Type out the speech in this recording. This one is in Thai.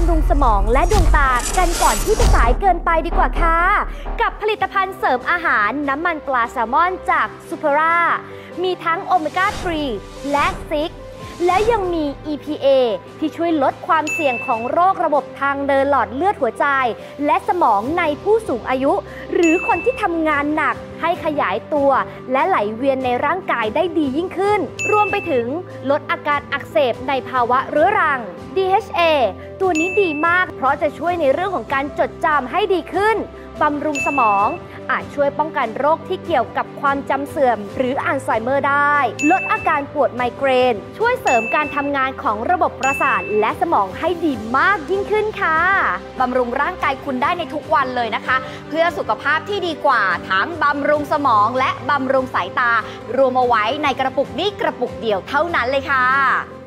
ำรุงสมองและดวงตากันก่อนที่จะสายเกินไปดีกว่าค่ะกับผลิตภัณฑ์เสริมอาหารน้ำมันปลาแซลมอนจากซูเปอร่ามีทั้งโอเมก้า 3 และ 6 และยังมี EPA ที่ช่วยลดความเสี่ยงของโรคระบบทางเดินหลอดเลือดหัวใจและสมองในผู้สูงอายุหรือคนที่ทำงานหนักให้ขยายตัวและไหลเวียนในร่างกายได้ดียิ่งขึ้นรวมไปถึงลดอาการอักเสบในภาวะเรื้อรัง DHA ตัวนี้ดีมากเพราะจะช่วยในเรื่องของการจดจำให้ดีขึ้นบำรุงสมองอาจช่วยป้องกันโรคที่เกี่ยวกับความจำเสื่อมหรืออัลไซเมอร์ได้ลดอาการปวดไมเกรนช่วยเสริมการทำงานของระบบประสาทและสมองให้ดีมากยิ่งขึ้นค่ะบำรุงร่างกายคุณได้ในทุกวันเลยนะคะเพื่อสุขภาพที่ดีกว่าทั้งบำรุงสมองและบำรุงสายตารวมเอาไว้ในกระปุกนี้กระปุกเดียวเท่านั้นเลยค่ะ